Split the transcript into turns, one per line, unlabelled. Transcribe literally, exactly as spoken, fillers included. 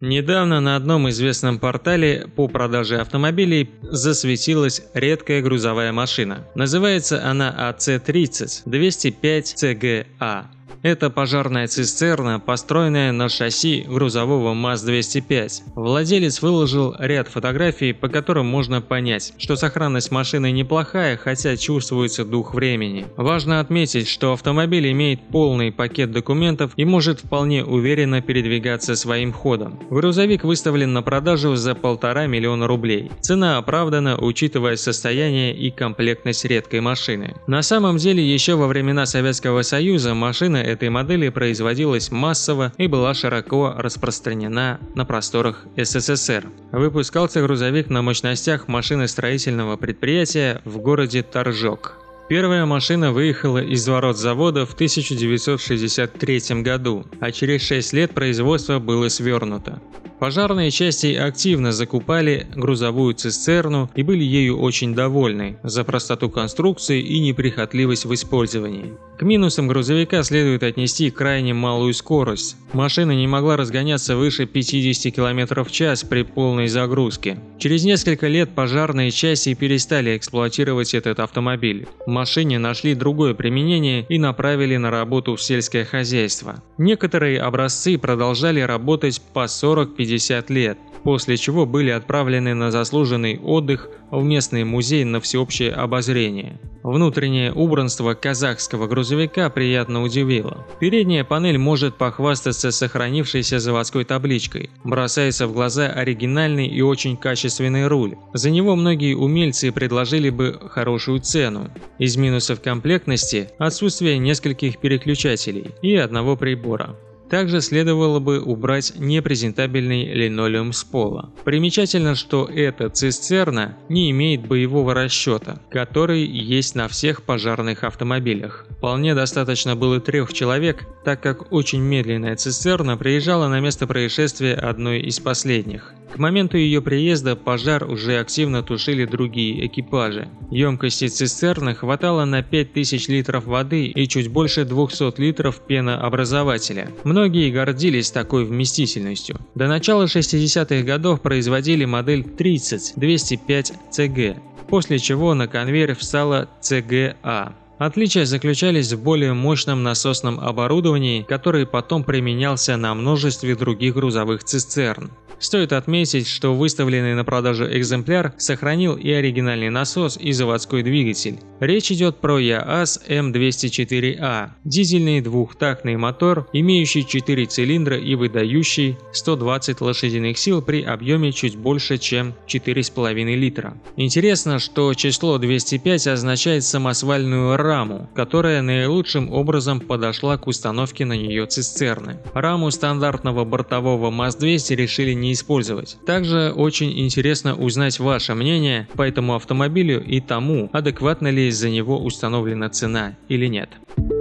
Недавно на одном известном портале по продаже автомобилей засветилась редкая грузовая машина. Называется она А Цэ тридцать двести пять Цэ Гэ А. Это пожарная цистерна, построенная на шасси грузового МАЗ двести пять. Владелец выложил ряд фотографий, по которым можно понять, что сохранность машины неплохая, хотя чувствуется дух времени. Важно отметить, что автомобиль имеет полный пакет документов и может вполне уверенно передвигаться своим ходом. Грузовик выставлен на продажу за полтора миллиона рублей. Цена оправдана, учитывая состояние и комплектность редкой машины. На самом деле, еще во времена Советского Союза машина этой модели производилась массово и была широко распространена на просторах Эс Эс Эс Эр. Выпускался грузовик на мощностях машиностроительного предприятия в городе Торжок. Первая машина выехала из ворот завода в тысяча девятьсот шестьдесят третьем году, а через шесть лет производство было свернуто. Пожарные части активно закупали грузовую цистерну и были ею очень довольны за простоту конструкции и неприхотливость в использовании. К минусам грузовика следует отнести крайне малую скорость. Машина не могла разгоняться выше пятидесяти километров в час при полной загрузке. Через несколько лет пожарные части перестали эксплуатировать этот автомобиль. Машине нашли другое применение и направили на работу в сельское хозяйство. Некоторые образцы продолжали работать по сорок-пятьдесят лет, после чего были отправлены на заслуженный отдых в местный музей на всеобщее обозрение. Внутреннее убранство казахского грузовика приятно удивило. Передняя панель может похвастаться сохранившейся заводской табличкой. Бросается в глаза оригинальный и очень качественный руль. За него многие умельцы предложили бы хорошую цену. Из минусов комплектности – отсутствие нескольких переключателей и одного прибора. Также следовало бы убрать непрезентабельный линолеум с пола. Примечательно, что эта цистерна не имеет боевого расчета, который есть на всех пожарных автомобилях. Вполне достаточно было трех человек, так как очень медленная цистерна приезжала на место происшествия одной из последних. К моменту ее приезда пожар уже активно тушили другие экипажи. Емкости цистерны хватало на пять тысяч литров воды и чуть больше двухсот литров пенообразователя. Многие гордились такой вместительностью. До начала шестидесятых годов производили модель тридцать двести пять Цэ Гэ, после чего на конвейер встала Цэ Гэ А. Отличия заключались в более мощном насосном оборудовании, который потом применялся на множестве других грузовых цистерн. Стоит отметить, что выставленный на продажу экземпляр сохранил и оригинальный насос, и заводской двигатель. Речь идет про ЯАЗ Эм двести четыре А, дизельный двухтактный мотор, имеющий четыре цилиндра и выдающий сто двадцать лошадиных сил при объеме чуть больше, чем четыре с половиной литра. Интересно, что число двести пять означает самосвальную раму, которая наилучшим образом подошла к установке на нее цистерны. Раму стандартного бортового МАЗ двести решили не использовать. Также очень интересно узнать ваше мнение по этому автомобилю и тому, адекватно ли за него установлена цена или нет.